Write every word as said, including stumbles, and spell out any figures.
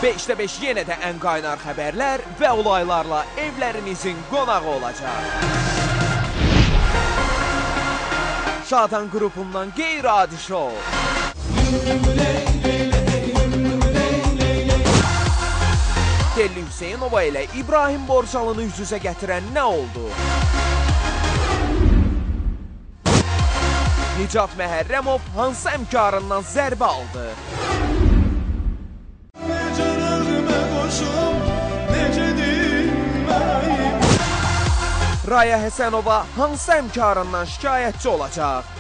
beşdə beş yenə də ən qaynar xəbərlər və olaylarla evlərinizin qonağı olacaq. Şadan qrupundan qeyri-adi şou. Telli Hüseynova ilə İbrahim Borçalını üz-üzə gətirən nə oldu? Nicat Məhərrəmov hansı əmkarından zərbə aldı? Raya Həsənova hansı əmkarından şikayətçi olacaq?